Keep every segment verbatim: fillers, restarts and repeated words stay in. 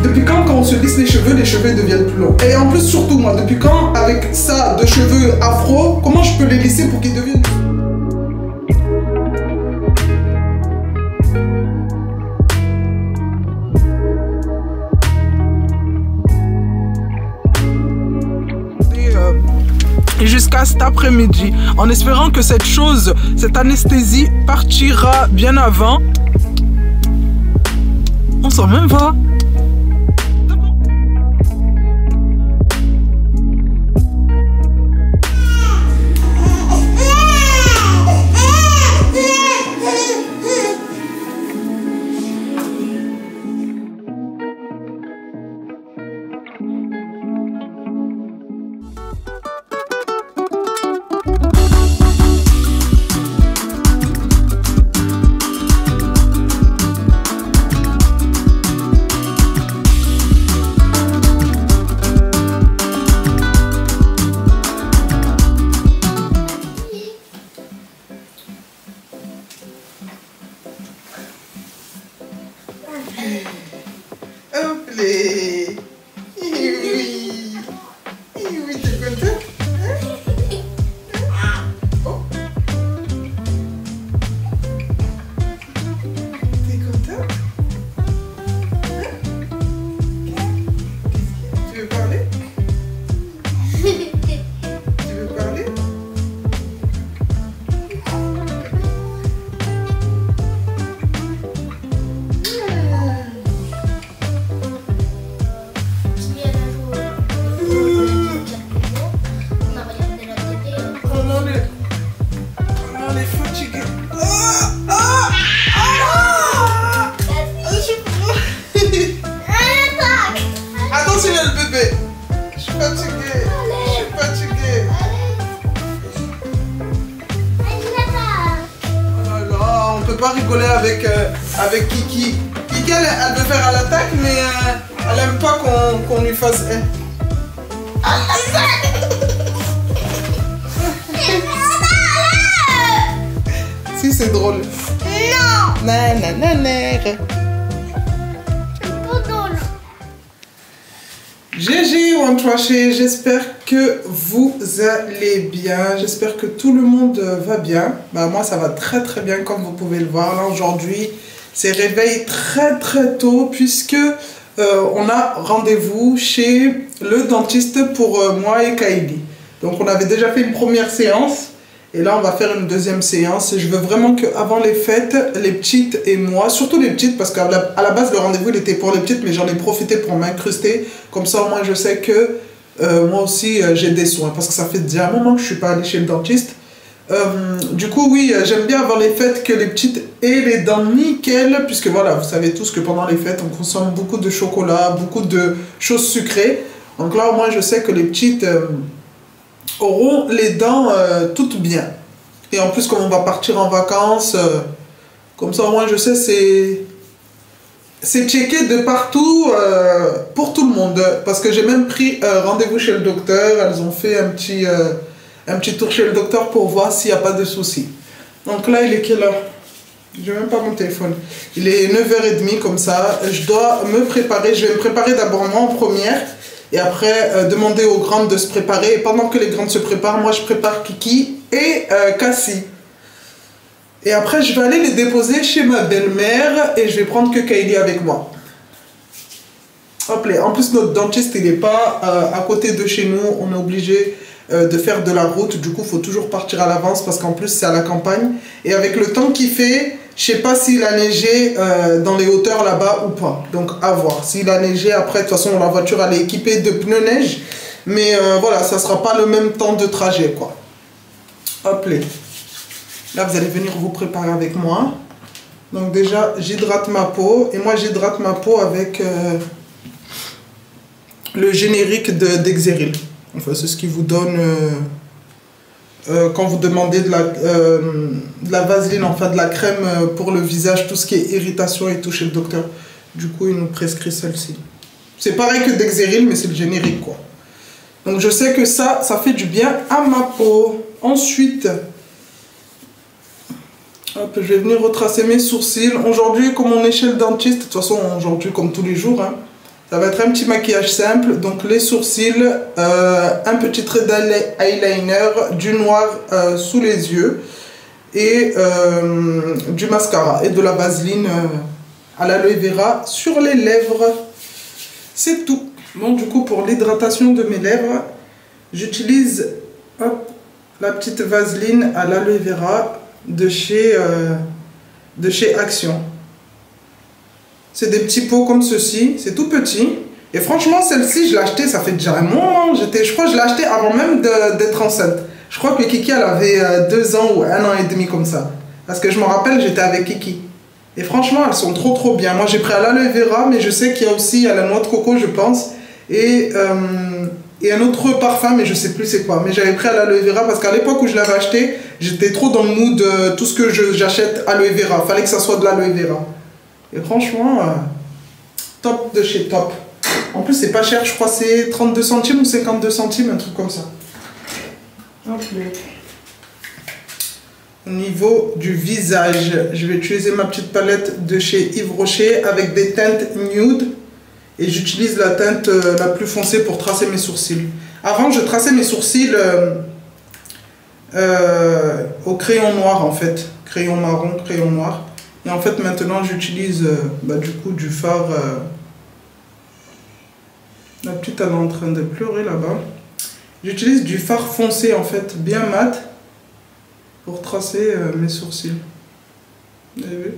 depuis quand, quand on se lisse les cheveux, les cheveux deviennent plus longs? Et en plus, surtout moi, depuis quand, avec ça de cheveux afro, comment je peux les lisser pour qu'ils deviennent... Jusqu'à cet après-midi, en espérant que cette chose, cette anesthésie partira bien avant. On sent même pas. Hop là. Oui. Oui, t'es content? Hein? Oh. T'es content? Hein? Tu veux parler? Tu veux parler? Attention le bébé. Je suis fatiguée. Je suis fatiguée. Oh là, on peut pas rigoler avec, euh, avec Kiki. Kiki, elle, elle veut faire à l'attaque, mais euh, elle aime pas qu'on qu'on lui fasse... Eh. Si, c'est drôle. Non. Nanana. G G One Trashy, j'espère que vous allez bien, j'espère que tout le monde va bien. Bah, moi ça va très très bien comme vous pouvez le voir. Là aujourd'hui c'est réveil très très tôt puisque euh, on a rendez-vous chez le dentiste pour euh, moi et Kylie. Donc on avait déjà fait une première séance et là on va faire une deuxième séance. Et je veux vraiment qu'avant les fêtes, les petites et moi, surtout les petites parce qu'à la, à la base le rendez-vous il était pour les petites mais j'en ai profité pour m'incruster. Comme ça au moins je sais que euh, moi aussi euh, j'ai des soins parce que ça fait déjà un moment que je suis pas allée chez le dentiste. Euh, du coup oui, j'aime bien avant les fêtes que les petites aient les dents nickel puisque voilà, vous savez tous que pendant les fêtes on consomme beaucoup de chocolat, beaucoup de choses sucrées. Donc là au moins je sais que les petites... Euh, auront les dents euh, toutes bien. Et en plus, comme on va partir en vacances, euh, comme ça au moins je sais, c'est c'est checké de partout euh, pour tout le monde. Parce que j'ai même pris euh, rendez-vous chez le docteur. Elles ont fait un petit, euh, un petit tour chez le docteur pour voir s'il n'y a pas de soucis. Donc là, il est quelle heure? Je n'ai même pas mon téléphone. Il est neuf heures trente comme ça. Je dois me préparer. Je vais me préparer d'abord moi en première. Et après, euh, demander aux grandes de se préparer. Et pendant que les grandes se préparent, moi je prépare Kiki et euh, Cassie. Et après, je vais aller les déposer chez ma belle-mère. Et je vais prendre que Kylie avec moi. Hop là. En plus, notre dentiste, il n'est pas euh, à côté de chez nous. On est obligé euh, de faire de la route. Du coup, il faut toujours partir à l'avance parce qu'en plus, c'est à la campagne. Et avec le temps qu'il fait... Je ne sais pas s'il a neigé euh, dans les hauteurs là-bas ou pas. Donc, à voir. S'il a neigé, après, de toute façon, la voiture, elle est équipée de pneus neige. Mais euh, voilà, ça ne sera pas le même temps de trajet, quoi. Hop là. Là, vous allez venir vous préparer avec moi. Donc, déjà, j'hydrate ma peau. Et moi, j'hydrate ma peau avec euh, le générique de d'Exeril. Enfin, c'est ce qui vous donne... Euh, Euh, quand vous demandez de la, euh, de la vaseline, enfin de la crème euh, pour le visage, tout ce qui est irritation et tout chez le docteur. Du coup, il nous prescrit celle-ci. C'est pareil que Dexeril, mais c'est le générique, quoi. Donc, je sais que ça, ça fait du bien à ma peau. Ensuite, hop, je vais venir retracer mes sourcils. Aujourd'hui, comme on est chez le dentiste, de toute façon, aujourd'hui, comme tous les jours, hein, Ça va être un petit maquillage simple. Donc les sourcils, euh, un petit trait d'eyeliner, du noir euh, sous les yeux et euh, du mascara et de la vaseline euh, à l'aloe vera sur les lèvres. C'est tout. Bon, du coup, pour l'hydratation de mes lèvres, j'utilise la petite vaseline à l'aloe vera de chez, euh, de chez Action. C'est des petits pots comme ceci, c'est tout petit. Et franchement, celle-ci, je l'ai achetée, ça fait déjà un moment. Je crois que je l'ai achetée avant même d'être enceinte. Je crois que Kiki, elle avait euh, deux ans ou un an et demi comme ça. Parce que je me rappelle, j'étais avec Kiki. Et franchement, elles sont trop trop bien. Moi, j'ai pris à l'aloe vera, mais je sais qu'il y a aussi à la noix de coco, je pense. Et, euh, et un autre parfum, mais je sais plus c'est quoi. Mais j'avais pris à l'aloe vera parce qu'à l'époque où je l'avais acheté, j'étais trop dans le mood de tout ce que j'achète aloe vera. Fallait que ça soit de l'aloe vera. Et franchement, euh, top de chez top. En plus, c'est pas cher, je crois c'est trente-deux centimes ou cinquante-deux centimes, un truc comme ça. Okay. Au niveau du visage, je vais utiliser ma petite palette de chez Yves Rocher avec des teintes nude. Et j'utilise la teinte euh, la plus foncée pour tracer mes sourcils. Avant, je traçais mes sourcils euh, euh, au crayon noir en fait. Crayon marron, crayon noir. Et en fait, maintenant, j'utilise euh, bah, du coup du fard. Euh... La petite, elle est en train de pleurer là-bas. J'utilise du fard foncé en fait, bien mat, pour tracer euh, mes sourcils. Vous avez vu?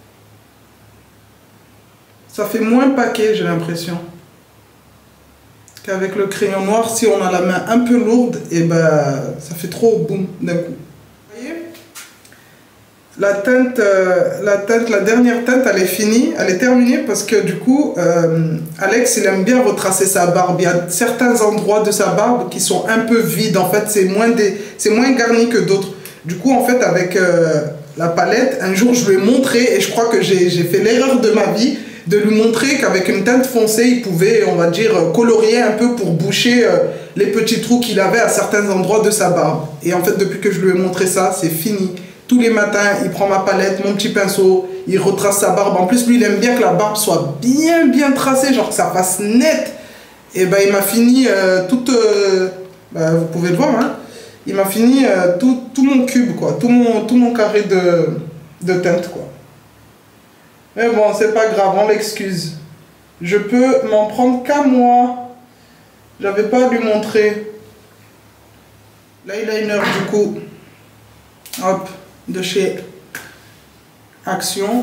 Ça fait moins paquet, j'ai l'impression. Qu'avec le crayon noir, si on a la main un peu lourde, et ben ça fait trop boum d'un coup. Vous voyez? La teinte, euh, la teinte, la dernière teinte, elle est finie, elle est terminée parce que du coup, euh, Alex, il aime bien retracer sa barbe. Il y a certains endroits de sa barbe qui sont un peu vides. En fait, c'est moins, des, c'est moins garni que d'autres. Du coup, en fait, avec euh, la palette, un jour, je lui ai montré et je crois que j'ai fait l'erreur de ma vie de lui montrer qu'avec une teinte foncée, il pouvait, on va dire, colorier un peu pour boucher euh, les petits trous qu'il avait à certains endroits de sa barbe. Et en fait, depuis que je lui ai montré ça, c'est fini. Tous les matins, il prend ma palette, mon petit pinceau, il retrace sa barbe. En plus, lui, il aime bien que la barbe soit bien, bien tracée, genre que ça fasse net. Et ben, il m'a fini euh, toute... Euh, ben, vous pouvez le voir, hein. Il m'a fini euh, tout, tout mon cube, quoi. Tout mon, tout mon carré de, de teinte, quoi. Mais bon, c'est pas grave, on l'excuse. Je peux m'en prendre qu'à moi. J'avais pas à lui montrer. L'eyeliner, du coup, hop, de chez Action.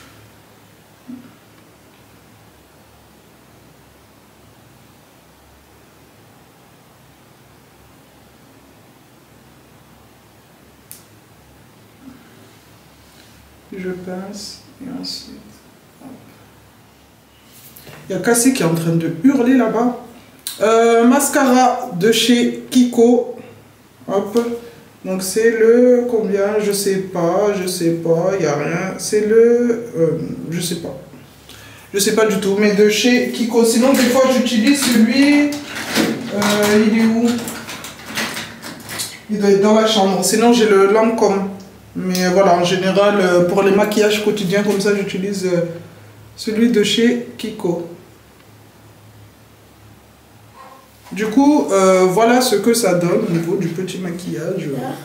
Je pince. Et ensuite, hop. Il y a Cassie qui est en train de hurler là-bas. Euh, mascara de chez Kiko. Hop. Donc c'est le combien? Je sais pas, je sais pas, il n'y a rien. C'est le... Euh, je sais pas. Je sais pas du tout, mais de chez Kiko. Sinon, des fois, j'utilise celui... Euh, il est où? Il doit être dans la chambre. Sinon, j'ai le Lancôme. Mais voilà, en général, pour les maquillages quotidiens comme ça, j'utilise celui de chez Kiko. Du coup, euh, voilà ce que ça donne au niveau du petit maquillage.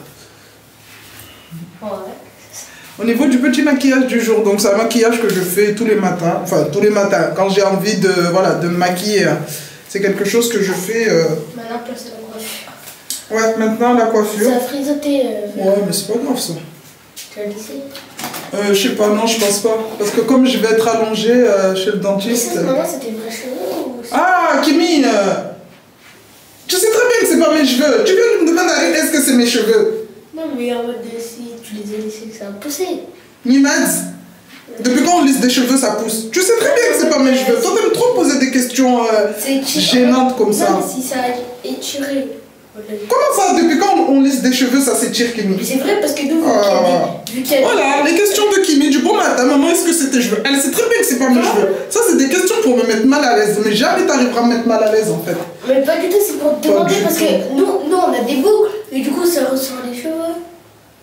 Ouais. Au niveau du petit maquillage du jour, donc c'est un maquillage que je fais tous les matins. Enfin, tous les matins, quand j'ai envie de, voilà, de me maquiller. C'est quelque chose que je fais... Euh... Maintenant, place la coiffure. Ouais, maintenant la coiffure. Ça a frisoté. Euh, ouais, mais c'est pas grave ça. Tu l'as laissé? Euh, je sais pas, non, je pense pas. Parce que comme je vais être allongée euh, chez le dentiste... Mais ça, maman, c'était vrais cheveux ou... Ah, Kimi euh, tu sais très bien que c'est pas mes cheveux. Tu viens de me demander est-ce que c'est mes cheveux? Non, mais en mode de si tu les as laissés, ça a poussé. Mimaz, depuis quand on lisse des cheveux, ça pousse? Tu sais très bien que c'est pas mes cheveux. Toi, t'aimes trop poser des questions euh, gênantes comme ça. Non, mais si ça a étiré. Comment ça, depuis quand on lisse des cheveux, ça s'étire, Kimi? C'est vrai, parce que nous, ah. vu qu'il y a... Voilà, les questions de Kimi, du bon matin, maman, est-ce que c'est tes cheveux? Elle sait très bien que c'est pas mes cheveux. Ça, c'est des questions pour me mettre mal à l'aise. Mais jamais t'arriveras à me mettre mal à l'aise, en fait. Mais pas du tout, c'est pour te demander, parce que nous, nous, on a des boucles, et du coup, ça ressort les cheveux.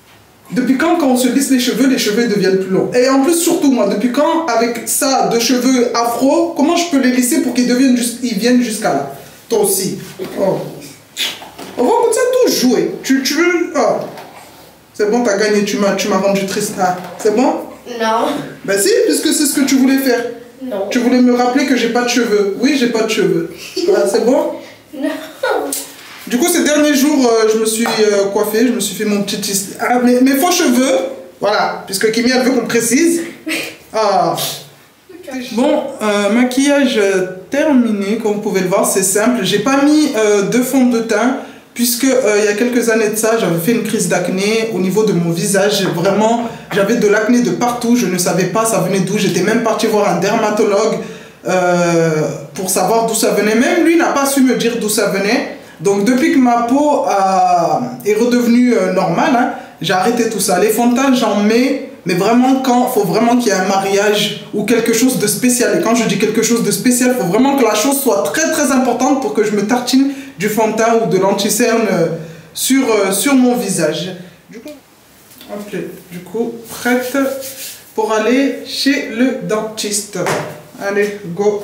Depuis quand, quand on se lisse les cheveux, les cheveux deviennent plus longs? Et en plus, surtout moi, depuis quand, avec ça de cheveux afro, comment je peux les lisser pour qu'ils deviennent juste, ils viennent jusqu'à là? Toi aussi. Oh. On va comme ça tout jouer. Tu, tu veux... Oh. C'est bon, t'as gagné, tu m'as tu m'as rendu triste. Ah, c'est bon? Non. Ben si, puisque c'est ce que tu voulais faire. Non. Tu voulais me rappeler que j'ai pas de cheveux. Oui, j'ai pas de cheveux. Ah, c'est bon? Non. Du coup, ces derniers jours, euh, je me suis euh, coiffée, je me suis fait mon petit... Ah, mes, mes faux cheveux, voilà, puisque Kimi, elle veut qu'on précise. Ah. Bon, euh, maquillage terminé, comme vous pouvez le voir, c'est simple. J'ai pas mis euh, de fond de teint, puisque euh, il y a quelques années de ça, j'avais fait une crise d'acné au niveau de mon visage. Vraiment, j'avais de l'acné de partout, je ne savais pas ça venait d'où. J'étais même partie voir un dermatologue euh, pour savoir d'où ça venait. Même lui n'a pas su me dire d'où ça venait. Donc depuis que ma peau euh, est redevenue euh, normale, hein, j'ai arrêté tout ça. Les fonds de teint, j'en mets, mais vraiment quand il faut vraiment qu'il y ait un mariage ou quelque chose de spécial. Et quand je dis quelque chose de spécial, il faut vraiment que la chose soit très très importante pour que je me tartine du fond de teint ou de l'anti-cerne euh, sur, euh, sur mon visage. Du coup, ok, du coup, prête pour aller chez le dentiste. Allez, go!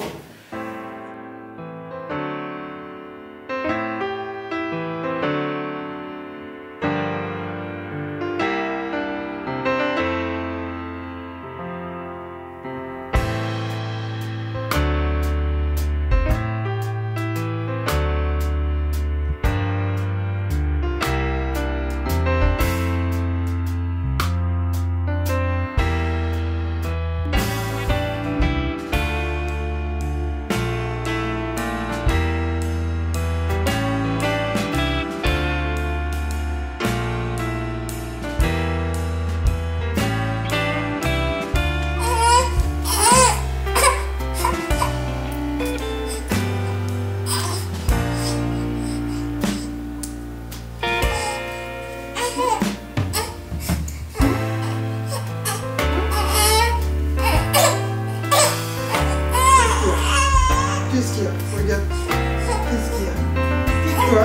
Qu'est-ce qu'il y a? Regarde. Qu'est-ce qu'il y a? C'est quoi?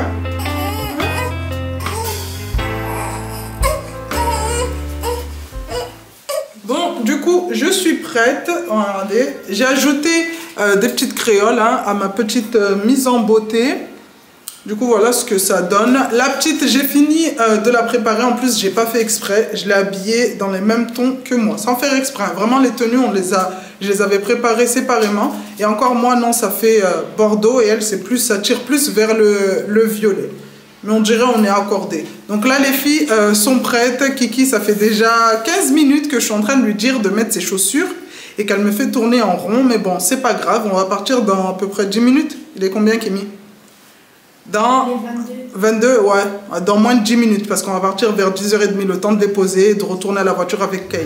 Bon, du coup, je suis prête. Regardez. J'ai ajouté euh, des petites créoles hein, à ma petite euh, mise en beauté. Du coup, voilà ce que ça donne. La petite, j'ai fini euh, de la préparer. En plus, j'ai pas fait exprès. Je l'ai habillée dans les mêmes tons que moi, sans faire exprès. Vraiment, les tenues, on les a, je les avais préparées séparément. Et encore moi, non, ça fait euh, bordeaux. Et elle, c'est plus, ça tire plus vers le, le violet. Mais on dirait on est accordé. Donc là, les filles euh, sont prêtes. Kiki, ça fait déjà quinze minutes que je suis en train de lui dire de mettre ses chaussures et qu'elle me fait tourner en rond. Mais bon, c'est pas grave. On va partir dans à peu près dix minutes. Il est combien, Kimi? Dans vingt-deux, ouais, dans moins de dix minutes parce qu'on va partir vers dix heures trente, le temps de les poser et de retourner à la voiture avec Kylie.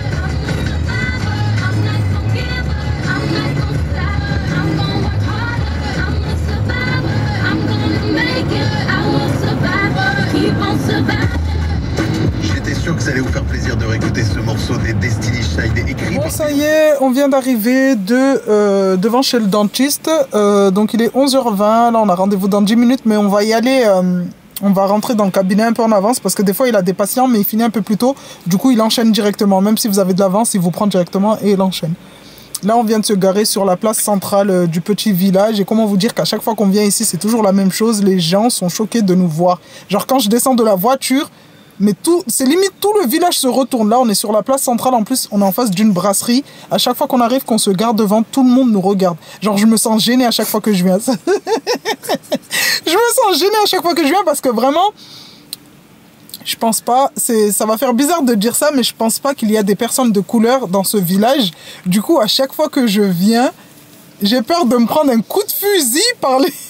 J'étais sûr que ça allait vous faire plaisir de réécouter ce morceau des Destiny Child écrit. Bon, ça y est, on vient d'arriver de, euh, devant chez le dentiste. Euh, donc il est onze heures vingt. Là, on a rendez-vous dans dix minutes, mais on va y aller. Euh, on va rentrer dans le cabinet un peu en avance parce que des fois, il a des patients, mais il finit un peu plus tôt. Du coup, il enchaîne directement. Même si vous avez de l'avance, il vous prend directement et il enchaîne. Là, on vient de se garer sur la place centrale euh, du petit village. Et comment vous dire qu'à chaque fois qu'on vient ici, c'est toujours la même chose. Les gens sont choqués de nous voir. Genre, quand je descends de la voiture, mais tout, c'est limite tout le village se retourne. Là, on est sur la place centrale. En plus, on est en face d'une brasserie. À chaque fois qu'on arrive, qu'on se garde devant, tout le monde nous regarde. Genre, je me sens gênée à chaque fois que je viens. Je me sens gênée à chaque fois que je viens parce que vraiment, je pense pas, c'est, ça va faire bizarre de dire ça, mais je pense pas qu'il y a des personnes de couleur dans ce village. Du coup, à chaque fois que je viens, j'ai peur de me prendre un coup de fusil par les...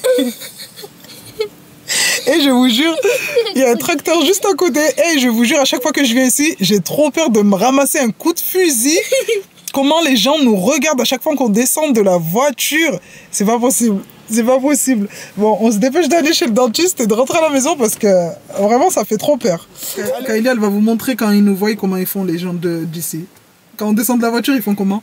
Et je vous jure, il y a un tracteur juste à côté. Et je vous jure, à chaque fois que je viens ici, j'ai trop peur de me ramasser un coup de fusil. Comment les gens nous regardent à chaque fois qu'on descend de la voiture. C'est pas possible. C'est pas possible. Bon, on se dépêche d'aller chez le dentiste et de rentrer à la maison parce que vraiment, ça fait trop peur. Kylie, elle va vous montrer quand ils nous voient comment ils font les gens d'ici. Quand on descend de la voiture, ils font comment?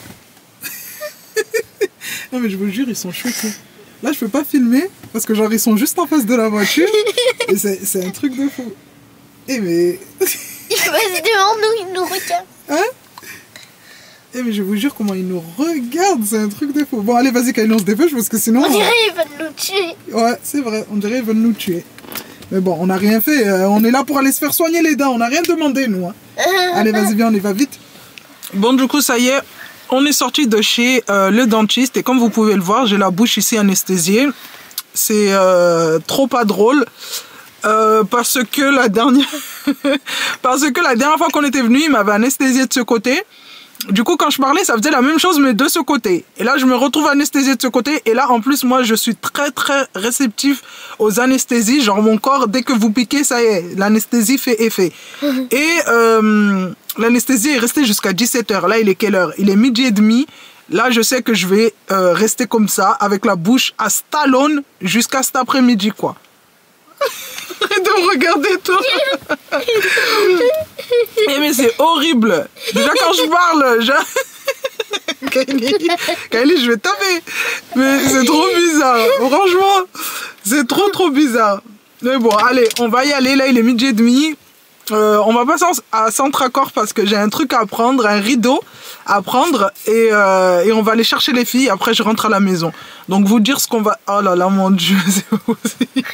Non mais je vous jure, ils sont choqués. Là, je peux pas filmer parce que genre ils sont juste en face de la voiture et c'est un truc de fou. Eh mais... Vas-y, devant nous, il nous regarde. Hein? Eh mais je vous jure comment il nous regarde, c'est un truc de fou. Bon allez vas-y Kylie on se dépêche parce que sinon... On dirait qu'ils veulent nous tuer. Ouais c'est vrai, on dirait qu'ils veulent nous tuer. Mais bon on n'a rien fait, euh, on est là pour aller se faire soigner les dents, on n'a rien demandé nous. Hein. Allez vas-y viens on y va vite. Bon du coup ça y est, on est sorti de chez euh, le dentiste et comme vous pouvez le voir j'ai la bouche ici anesthésiée. C'est euh, trop pas drôle. Euh, parce que la dernière parce que la dernière fois qu'on était venu il m'avait anesthésié de ce côté. Du coup, quand je parlais, ça faisait la même chose, mais de ce côté. Et là, je me retrouve anesthésiée de ce côté. Et là, en plus, moi, je suis très, très réceptif aux anesthésies. Genre, mon corps, dès que vous piquez, ça y est, l'anesthésie fait effet. Et euh, l'anesthésie est restée jusqu'à dix-sept heures. Là, il est quelle heure? Il est midi et demi. Là, je sais que je vais euh, rester comme ça, avec la bouche à Stallone, jusqu'à cet après-midi, quoi. Arrête de me regarder, toi. Eh mais c'est horrible. Déjà quand je parle, je... Kylie, Kylie, je vais taper. Mais c'est trop bizarre. Franchement, c'est trop trop bizarre. Mais bon, allez, on va y aller. Là, il est midi et demi. Euh, on va passer à Centre-Accord parce que j'ai un truc à prendre, un rideau à prendre. Et, euh, et on va aller chercher les filles. Après, je rentre à la maison. Donc, vous dire ce qu'on va... Oh là là, mon Dieu, c'est pas possible.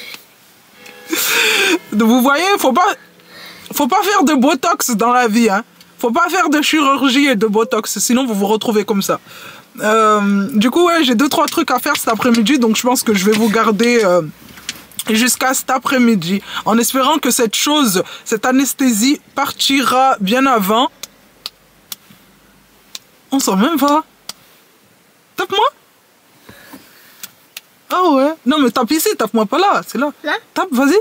Vous voyez, faut pas, faut pas faire de botox dans la vie, hein. Faut pas faire de chirurgie et de botox, sinon vous vous retrouvez comme ça. Euh, du coup, ouais, j'ai deux trois trucs à faire cet après-midi, donc je pense que je vais vous garder euh, jusqu'à cet après-midi, en espérant que cette chose, cette anesthésie partira bien avant. On sent même pas. Tape-moi. Ah ouais. Non mais tape ici, tape-moi pas là, c'est là. Là? Tape, vas-y.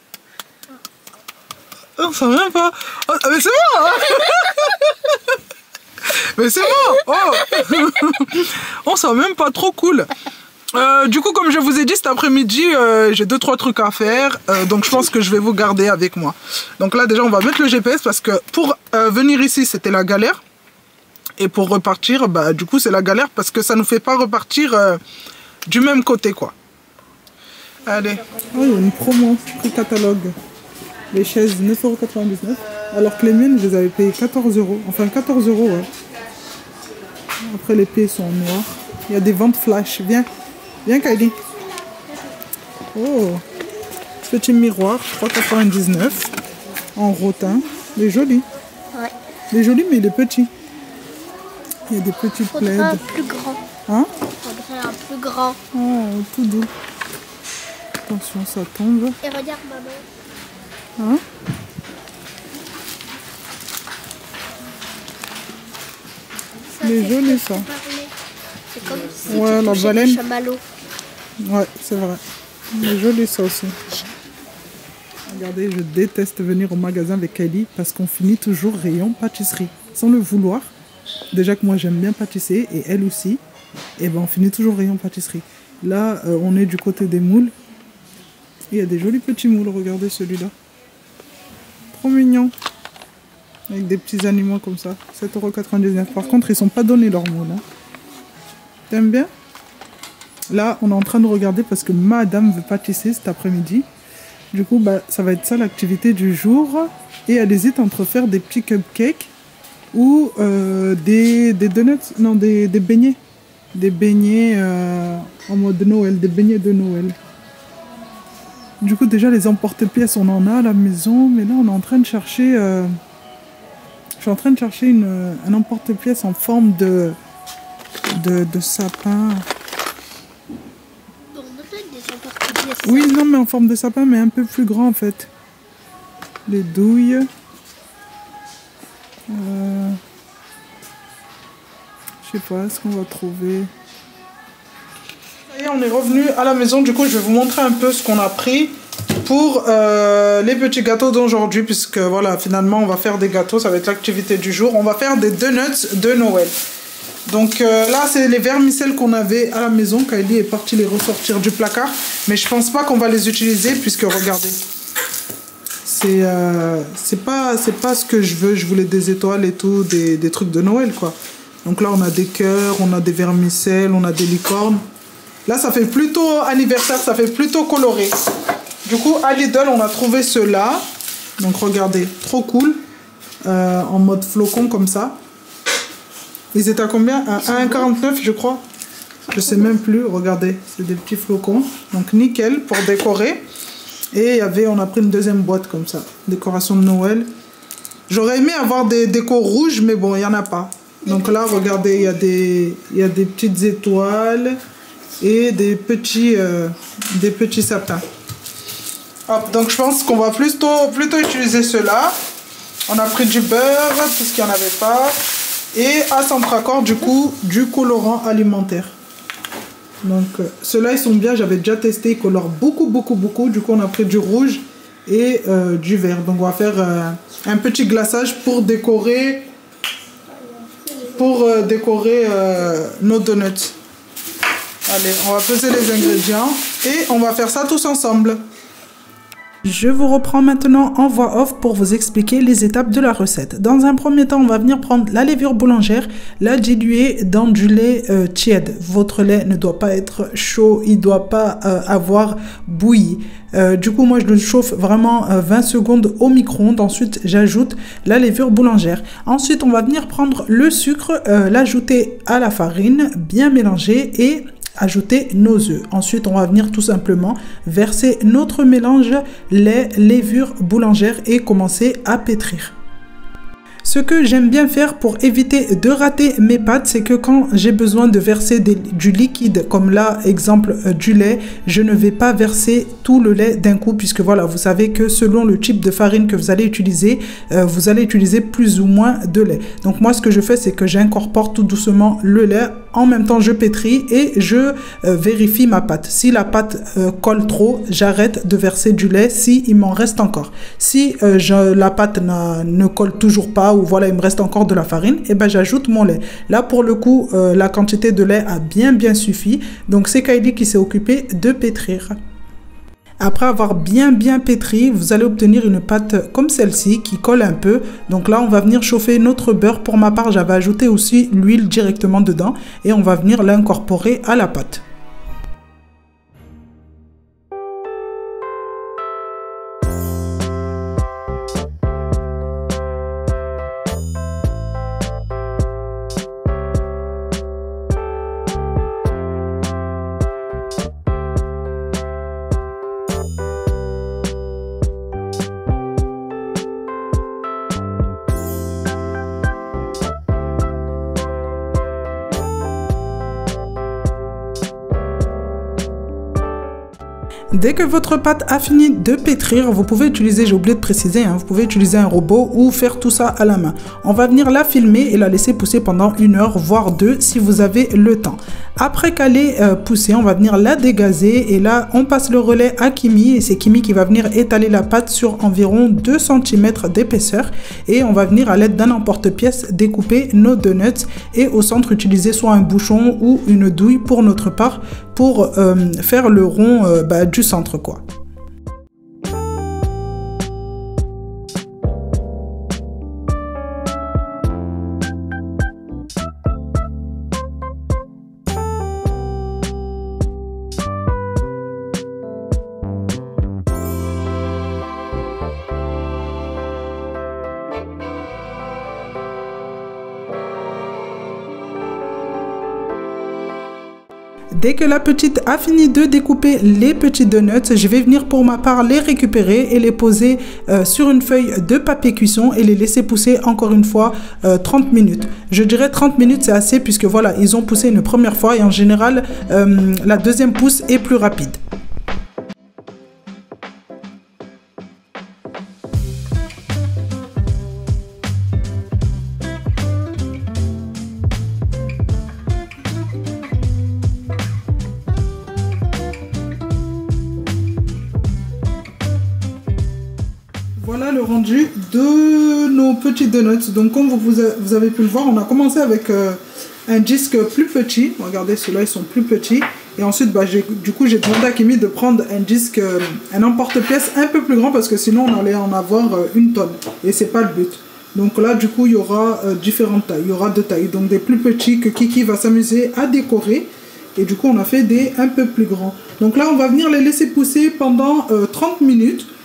On sent même pas. Oh, mais c'est bon hein. Mais c'est bon. Oh. On sent même pas, trop cool. Euh, du coup, comme je vous ai dit, cet après-midi, euh, j'ai deux trois trucs à faire. Euh, donc je pense que je vais vous garder avec moi. Donc là déjà, on va mettre le G P S parce que pour euh, venir ici, c'était la galère. Et pour repartir, bah du coup, c'est la galère parce que ça nous fait pas repartir... Euh, du même côté quoi. Allez. Oh, il y a une promo, prix catalogue. Les chaises neuf euros quatre-vingt-dix-neuf. Alors que les miennes, je les avais payées quatorze euros. Enfin quatorze euros, ouais. Après les pieds sont noirs. Il y a des ventes flash. Viens. Viens Kylie. Oh. Petit miroir, trois euros quatre-vingt-dix-neuf. En rotin. Il est joli. Ouais. Il est joli mais il est petit. Il y a des petits plaids. Un plus grand. Hein? Faudrait un plus grand. Oh, tout doux. Attention, ça tombe. Et regarde maman. Hein? Il est joli ça. C'est comme si ouais, tu la touchais baleine. du chamallow. Ouais, c'est vrai. Il est joli ça aussi. Regardez, je déteste venir au magasin avec Kylie parce qu'on finit toujours rayon pâtisserie. Sans le vouloir. Déjà que moi j'aime bien pâtisser et elle aussi. Et ben on finit toujours rayon pâtisserie. Là, euh, on est du côté des moules. Il y a des jolis petits moules, regardez celui-là. Trop mignon. Avec des petits animaux comme ça. sept euros quatre-vingt-dix-neuf. Par contre, ils sont pas donnés leurs moules. Hein. T'aimes bien? Là, on est en train de regarder parce que madame veut pâtisser cet après-midi. Du coup, bah, ça va être ça l'activité du jour. Et elle hésite entre faire des petits cupcakes ou euh, des, des donuts, non, des, des beignets. Des beignets euh, en mode Noël, des beignets de Noël. Du coup, déjà, les emporte-pièces, on en a à la maison. Mais là, on est en train de chercher... Euh, je suis en train de chercher une, un emporte-pièce en forme de, de, de sapin. Bon, on a fait des emporte-pièces. Oui, non, mais en forme de sapin, mais un peu plus grand, en fait. Les douilles. Euh, je sais pas, est-ce qu'on va trouver... Et on est revenu à la maison, du coup je vais vous montrer un peu ce qu'on a pris pour euh, les petits gâteaux d'aujourd'hui, puisque voilà, finalement on va faire des gâteaux, ça va être l'activité du jour. On va faire des donuts de Noël. Donc euh, là c'est les vermicelles qu'on avait à la maison. Kylie est partie les ressortir du placard, mais je pense pas qu'on va les utiliser puisque regardez, c'est euh, c'est pas, c'est pas ce que je veux. Je voulais des étoiles et tout, des, des trucs de Noël quoi. Donc là on a des cœurs, on a des vermicelles, on a des licornes. Là, ça fait plutôt anniversaire, ça fait plutôt coloré. Du coup, à Lidl, on a trouvé ceux-là. Donc, regardez, trop cool. euh, en mode flocon comme ça. Ils étaient à combien? À un quarante-neuf je crois. Je sais même plus. Regardez, c'est des petits flocons. Donc nickel pour décorer. Et il y avait, on a pris une deuxième boîte comme ça. Décoration de Noël. J'aurais aimé avoir des décos rouges, mais bon, il n'y en a pas. Donc là, regardez, il y a des, il y a des petites étoiles et des petits, euh, des petits sapins. Hop, donc je pense qu'on va plutôt, plutôt utiliser ceux-là. On a pris du beurre, tout ce qu'il n'y en avait pas. Et à Centracor, du coup, du colorant alimentaire. Donc euh, ceux-là, ils sont bien. J'avais déjà testé. Ils colorent beaucoup, beaucoup, beaucoup. Du coup, on a pris du rouge et euh, du vert. Donc on va faire euh, un petit glaçage pour décorer, pour euh, décorer euh, nos donuts. Allez, on va peser les ingrédients et on va faire ça tous ensemble. Je vous reprends maintenant en voix off pour vous expliquer les étapes de la recette. Dans un premier temps, on va venir prendre la levure boulangère, la diluer dans du lait euh, tiède. Votre lait ne doit pas être chaud, il ne doit pas euh, avoir bouilli. Euh, du coup, moi, je le chauffe vraiment euh, vingt secondes au micro-ondes. Ensuite, j'ajoute la levure boulangère. Ensuite, on va venir prendre le sucre, euh, l'ajouter à la farine, bien mélanger et ajouter nos œufs. Ensuite, on va venir tout simplement verser notre mélange lait, levure boulangère et commencer à pétrir. Ce que j'aime bien faire pour éviter de rater mes pâtes, c'est que quand j'ai besoin de verser des, du liquide, comme là, exemple euh, du lait, je ne vais pas verser tout le lait d'un coup, puisque voilà, vous savez que selon le type de farine que vous allez utiliser, euh, vous allez utiliser plus ou moins de lait. Donc moi, ce que je fais, c'est que j'incorpore tout doucement le lait. En même temps, je pétris et je euh, vérifie ma pâte. Si la pâte euh, colle trop, j'arrête de verser du lait si il m'en reste encore. Si euh, je, la pâte ne colle toujours pas ou voilà, il me reste encore de la farine, et ben j'ajoute mon lait. Là, pour le coup, euh, la quantité de lait a bien bien suffi. Donc, c'est Kylie qui s'est occupée de pétrir. Après avoir bien bien pétri, vous allez obtenir une pâte comme celle-ci qui colle un peu. Donc là, on va venir chauffer notre beurre. Pour ma part, j'avais ajouté aussi l'huile directement dedans et on va venir l'incorporer à la pâte. Dès que votre pâte a fini de pétrir, vous pouvez utiliser, j'ai oublié de préciser, hein, vous pouvez utiliser un robot ou faire tout ça à la main. On va venir la filmer et la laisser pousser pendant une heure, voire deux, si vous avez le temps. Après qu'elle est euh, poussée, on va venir la dégazer et là, on passe le relais à Kimi et c'est Kimi qui va venir étaler la pâte sur environ deux centimètres d'épaisseur et on va venir à l'aide d'un emporte-pièce découper nos donuts et au centre utiliser soit un bouchon ou une douille pour notre part pour euh, faire le rond euh, bah, du centre quoi. Dès que la petite a fini de découper les petits donuts, je vais venir pour ma part les récupérer et les poser euh, sur une feuille de papier cuisson et les laisser pousser encore une fois euh, trente minutes. Je dirais trente minutes c'est assez puisque voilà, ils ont poussé une première fois et en général euh, la deuxième pousse est plus rapide. Voilà le rendu de nos petits donuts. Donc comme vous, vous avez pu le voir, on a commencé avec euh, un disque plus petit. Regardez, ceux-là ils sont plus petits. Et ensuite, bah, du coup, j'ai demandé à Kimi de prendre un disque, euh, un emporte-pièce un peu plus grand parce que sinon on allait en avoir euh, une tonne. Et c'est pas le but. Donc là, du coup, il y aura euh, différentes tailles. Il y aura deux tailles. Donc des plus petits que Kiki va s'amuser à décorer. Et du coup, on a fait des un peu plus grands. Donc là, on va venir les laisser pousser pendant euh, trente minutes.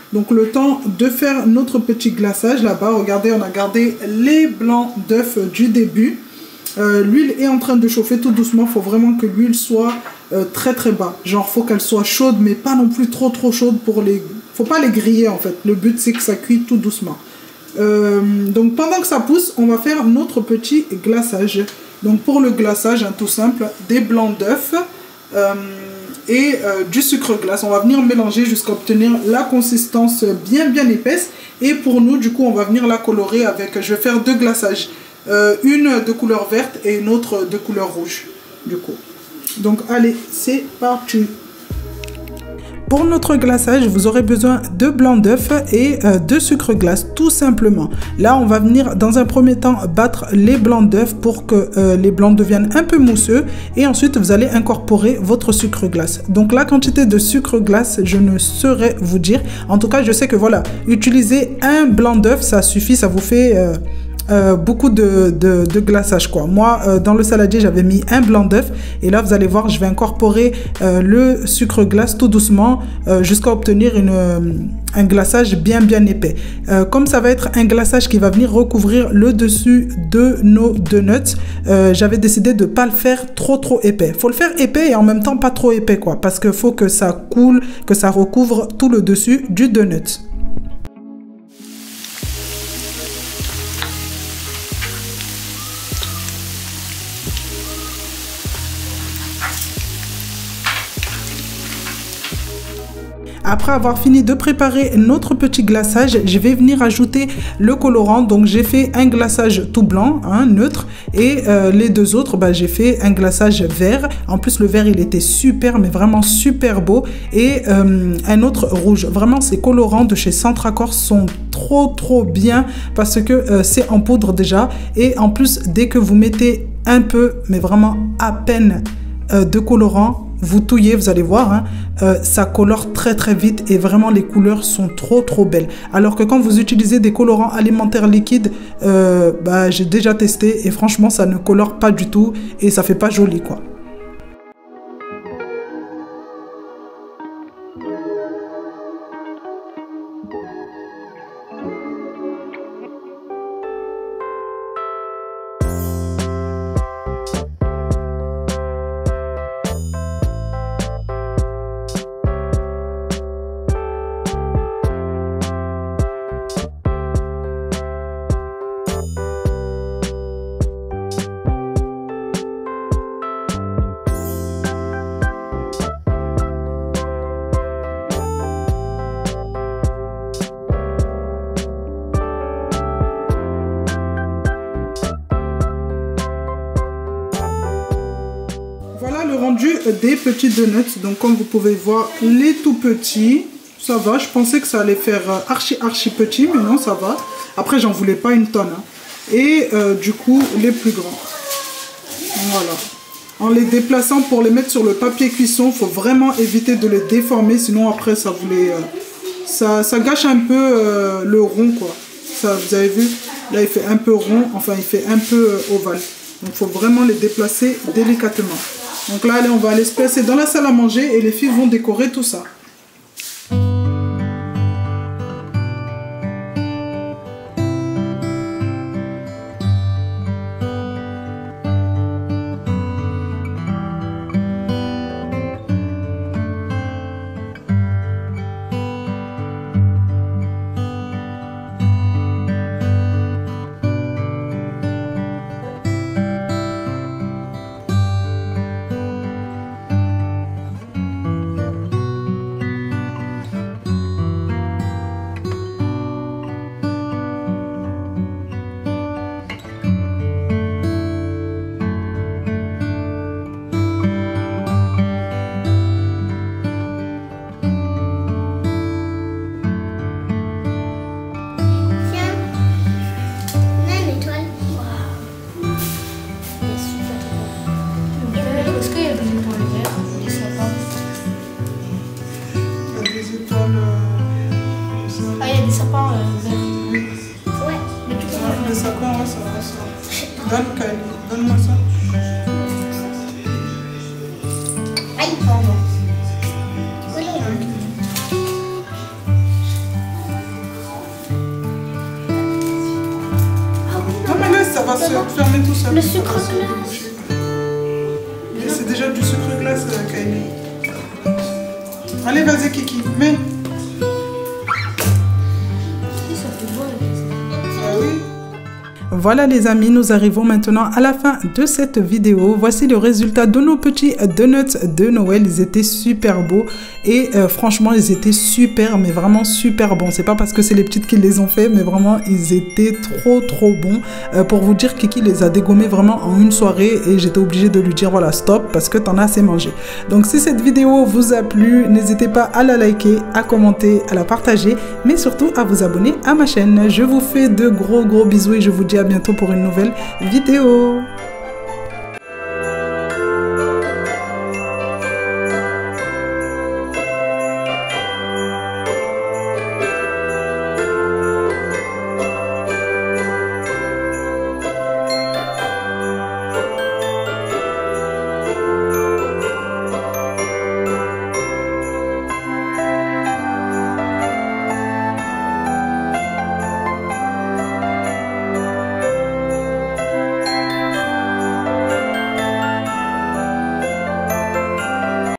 Donc le temps de faire notre petit glaçage là-bas. Regardez, on a gardé les blancs d'œufs du début. Euh, l'huile est en train de chauffer tout doucement. Il faut vraiment que l'huile soit euh, très très bas. Genre, faut qu'elle soit chaude, mais pas non plus trop trop chaude pour les... Faut pas les griller en fait. Le but, c'est que ça cuit tout doucement. Euh, donc pendant que ça pousse, on va faire notre petit glaçage. Donc pour le glaçage, hein, tout simple, des blancs d'œufs euh, et euh, du sucre glace. On va venir mélanger jusqu'à obtenir la consistance bien bien épaisse. Et pour nous, du coup, on va venir la colorer avec... Je vais faire deux glaçages. Euh, une de couleur verte et une autre de couleur rouge, du coup. Donc allez, c'est parti. Pour notre glaçage, vous aurez besoin de blanc d'œuf et euh, de sucre glace, tout simplement. Là, on va venir dans un premier temps battre les blancs d'œuf pour que euh, les blancs deviennent un peu mousseux. Et ensuite, vous allez incorporer votre sucre glace. Donc la quantité de sucre glace, je ne saurais vous dire. En tout cas, je sais que voilà, utiliser un blanc d'œuf, ça suffit, ça vous fait... Euh, Euh, beaucoup de, de, de glaçage quoi. Moi euh, dans le saladier j'avais mis un blanc d'œuf et là vous allez voir je vais incorporer euh, le sucre glace tout doucement euh, jusqu'à obtenir une, euh, un glaçage bien bien épais. Euh, comme ça va être un glaçage qui va venir recouvrir le dessus de nos donuts, euh, j'avais décidé de pas le faire trop trop épais. Faut le faire épais et en même temps pas trop épais quoi, parce que faut que ça coule, que ça recouvre tout le dessus du donut. Après avoir fini de préparer notre petit glaçage, je vais venir ajouter le colorant. Donc j'ai fait un glaçage tout blanc, hein, neutre, et euh, les deux autres, bah, j'ai fait un glaçage vert. En plus le vert il était super, mais vraiment super beau, et euh, un autre rouge. Vraiment ces colorants de chez Centracor sont trop trop bien parce que euh, c'est en poudre déjà, et en plus dès que vous mettez un peu, mais vraiment à peine euh, de colorant, vous touillez, vous allez voir, hein, euh, ça colore très très vite et vraiment les couleurs sont trop trop belles. Alors que quand vous utilisez des colorants alimentaires liquides, euh, bah, j'ai déjà testé et franchement ça ne colore pas du tout et ça fait pas joli quoi. Rendu des petits donuts, donc comme vous pouvez voir les tout petits, ça va. Je pensais que ça allait faire archi archi petit, mais non, ça va. Après j'en voulais pas une tonne, hein. Et euh, du coup les plus grands, voilà, en les déplaçant pour les mettre sur le papier cuisson. Faut vraiment éviter de les déformer, sinon après ça voulait euh, ça, ça gâche un peu euh, le rond quoi. Ça, vous avez vu, là il fait un peu rond, enfin il fait un peu euh, ovale, donc faut vraiment les déplacer délicatement. Donc là, allez, on va aller se placer dans la salle à manger et les filles vont décorer tout ça. Donne, Kylie, donne-moi ça. Aïe, pardon. seul, maman, fermez tout seul. le sucre glace. Mais c'est déjà du sucre glace, Kylie. Allez, vas-y, Kiki, mets. Ah oui. Voilà les amis, nous arrivons maintenant à la fin de cette vidéo. Voici le résultat de nos petits donuts de Noël. Ils étaient super beaux et euh, franchement ils étaient super, mais vraiment super bons. C'est pas parce que c'est les petites qui les ont fait, mais vraiment ils étaient trop trop bons. Euh, pour vous dire, Kiki les a dégommés vraiment en une soirée et j'étais obligée de lui dire voilà stop parce que t'en as assez mangé. Donc si cette vidéo vous a plu, n'hésitez pas à la liker, à commenter, à la partager, mais surtout à vous abonner à ma chaîne. Je vous fais de gros gros bisous et je vous dis à bientôt pour une nouvelle vidéo.